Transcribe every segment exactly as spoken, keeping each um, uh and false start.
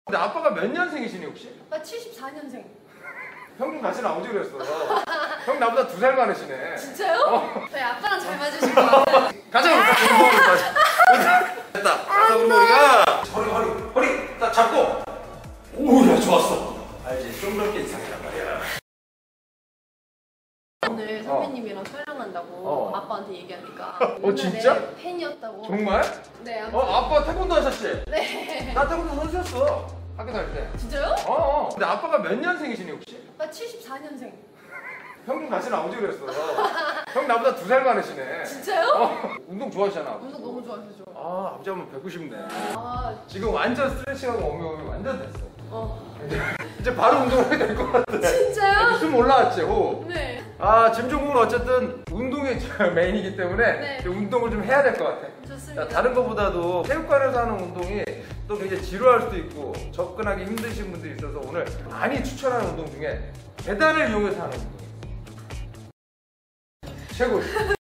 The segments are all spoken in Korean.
근데 아빠가 몇 년생이시니 혹시? 나 칠십사 년생. 형 좀 같이 나오지 그랬어. 형 나보다 두 살 많으시네. 진짜요? 어. 저희 아빠랑 잘 맞으실 것 같아요. 가자 우리 운동하러 가자. 됐다. 가자 우리 우리가 허리 허리 허리 딱 잡고. 오야 좋았어. 알지? 좀 넓게 이상이란 말이야. 오늘 선배님이랑 촬영한다고 어. 아빠한테 얘기하니까 어 진짜? 팬이었다고. 정말? 네. 아빠. 어 아빠 태권도 하셨지? 네. 나 태권도 선수였어. 학교 다닐 때. 진짜요? 어, 어. 근데 아빠가 몇 년생이시니 혹시? 나 칠십사 년생. 형 좀 같이 나오지 그랬어. 형 나보다 두 살 많으시네. 진짜요? 어. 운동 좋아하시잖아. 운동 너무 좋아하시죠? 아 아버지 한번 뵙고 싶네. 아, 지금 완전 스트레칭하고 오면 완전 됐어. 어. 이제 바로 운동을 해야 될 것 같아. 진짜요? 숨 올라왔지 호흡. 네. 아 짐종국은 어쨌든 운동이 메인이기 때문에 네. 운동을 좀 해야 될 것 같아. 좋습니다. 다른 것보다도 체육관에서 하는 운동이 또 굉장히 지루할 수도 있고 접근하기 힘드신 분들이 있어서 오늘 많이 추천하는 운동 중에 계단을 이용해서 하는 운동 최고.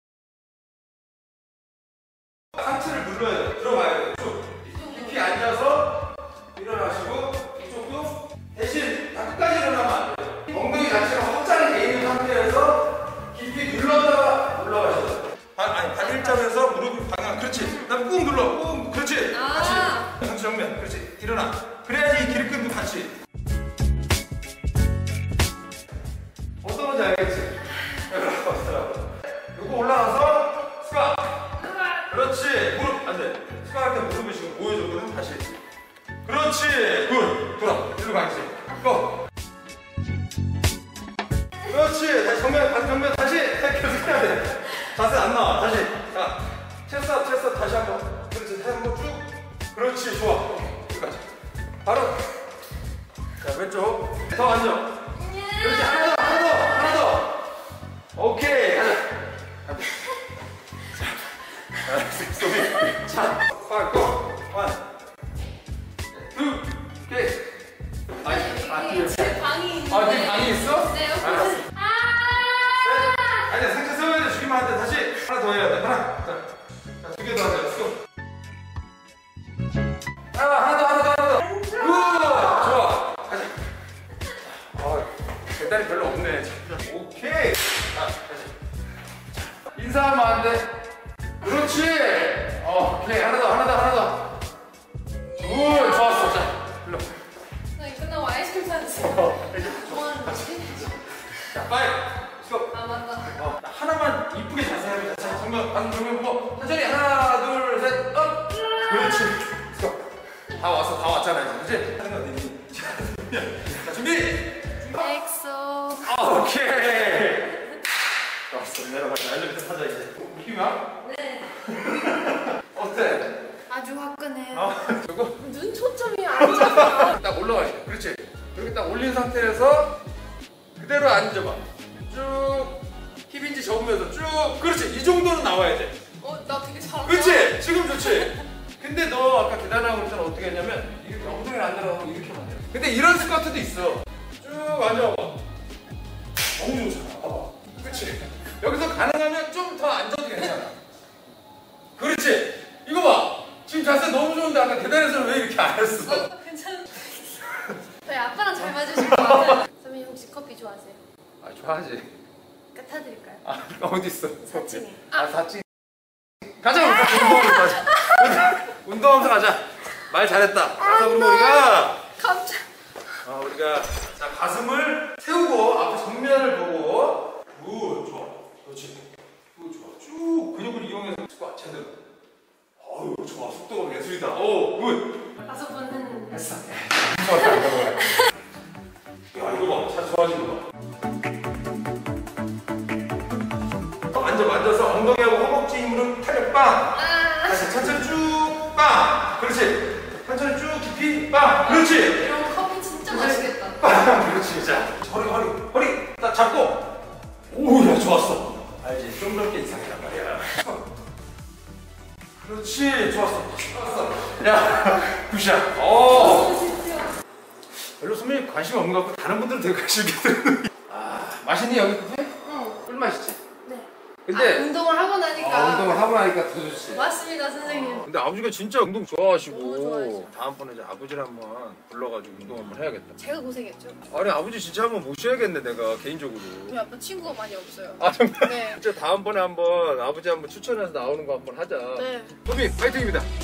상체를 눌러야 돼. 들어가야 돼. 쭉 깊이 앉아서 일어나시고 이쪽도 대신 다 끝까지 일어나면 안 돼요. 엉덩이 자체가 확장이 돼 있는 상태에서 깊이 눌렀다가 올라가셔야 돼요. 아니 반일점에서 무릎을 방향 그렇지. 그다음 꾹 눌러 꾹 그렇지. 아. 같이 상체 정면 그렇지. 일어나. 그래야지 이 기립근도 같이. 어떤 건지 알겠지? 요거 올라가서 스쿼트. 그렇지. 무릎 안돼. 스쿼트 할 때 무릎을 지금 보여줬거든. 다시. 그렇지. 굿. 돌아. 일로 가야지. 고. 그렇지. 다시 정면 반정면 다시 계속 해야 돼. 자세 안 나와. 다시. 자, 체스업, 체스업 다시 한 번. 그렇지. 다시 한 번 쭉. 그렇지. 좋아. 여기까지. 바로. 자, 왼쪽. 더 앉아. 그렇지. 하나 더, 하나 더, 하나 더. 오케이. 가자. 자, 소비. 자, 빨리 고. 원. 투. 오케이. 아니, 아, 뒤에. 제 방이 있는데. 아, 네 방이 있어? 네, 여기. 알았어. 아! 아니야, 상체 세워야 돼. 죽이면 안 돼. 다시 하나 더 해야 돼. 하나. 자, 자, 두 개 더 하자. 렛츠고. 하나, 하나 더, 하나 더, 하나 더. 굿! 좋아. 가자. 아, 계단이 별로 없네. 오케이. 자, 다시. 인사하면 안 돼. 그렇지. 어, 오케이. 하나 더, 하나 더, 하나 더. 굿! 좋았어. 자, 일로. 네, 끝나고 아이스크림 사주세요. 어, 좋아하는지. 자, 빨리. 렛츠고. 아, 맞다. 어, 하나만 이쁘게 자세하게 자, 정면, 방 정면 보고 천천히 하나, 둘, 셋, 업! 그렇지. 다 왔어, 다 왔잖아, 이제. 그치? 하는 거 어딨니? 자, 준비! 엑소. 오케이! 좋았어, 내려가자. 엘리베이터 타자, 이제. 웃기면? 네. 어때? 아주 화끈해요. 어, 저거? 눈 초점이 안 잡아. 딱 올라가시. 그렇지. 이렇게 딱 올린 상태에서 그대로 앉아봐. 쭉 힙인지 접으면서 쭉. 그렇지. 이 정도는 나와야 돼. 어, 나 되게 잘한다. 그렇지. 지금 좋지. 근데 너 아까 계단하고 그랬잖아. 어떻게 했냐면 이렇게 엉덩이를 안 들어가고 이렇게 만져. 근데 이런 스쿼트도 있어. 쭉 앉아봐. 너무 좋잖아. 봐봐. 그렇지. 여기서 가능하면 좀 더 앉아도 괜찮아. 그렇지. 이거 봐. 지금 자세 너무 좋은데 아까 계단에서는 왜 이렇게 안 했어? 어, 괜찮아. 저희 아빠랑 잘 맞으실 것 같아요. 선배님 혹시 커피 좋아하세요? 아 좋아하지. 그러니까 타드릴까요? 아 어디 있어? 사 층에. 아 사 층. 가자 우리 운동하면서 가자. 운동하면서 가자. 말 잘했다. 가자 우리 우리가. 깜짝. 어 우리가 자 가슴을 세우고 앞에 정면을 보고. 굿 좋아. 그렇지. 굿 좋아. 쭉 근육을 이용해서 스쿼트 제대로. 어우 좋아. 속도가 예술이다. 오 굿. 다섯 번 했는데. 했어. 야 이거 봐. 잘 좋아지는 거 봐. 앉아 앉아서 엉덩이하고 허벅지 힘으로 탄력 빵. 아. 다시 천천히 쭉 빵. 그렇지. 천천히 쭉 깊이 빵. 그렇지. 이런 커피 진짜 맛있겠다. 빵. 그렇지. 자 허리 허리 허리 딱 잡고. 오야 좋았어. 알지? 좀 넓게 이상이란 말이야. 그렇지. 좋았어. 좋았어. 야 굿샷. 오. 별로 선배님 관심 없는 것 같고 다른 분들은 되게 관심 있게 들은. 아 맛있니 여기 커피? 응. 꿀 맛이지. 네. 근데 아, 운동을 하고 나니까. 아, 운동을 하고 나니까 더 좋지. 맞습니다, 선생님. 근데 아버지가 진짜 운동 좋아하시고 너무 좋아하시죠. 다음번에 이제 아버지를 한번 불러가지고 운동 한번 해야겠다. 제가 고생했죠. 아니 아버지 진짜 한번 모셔야겠네 내가 개인적으로. 우리 아빠 친구가 많이 없어요. 아 정말? 네. 진짜 다음번에 한번 아버지 한번 추천해서 나오는 거 한번 하자. 네. 소비 파이팅입니다.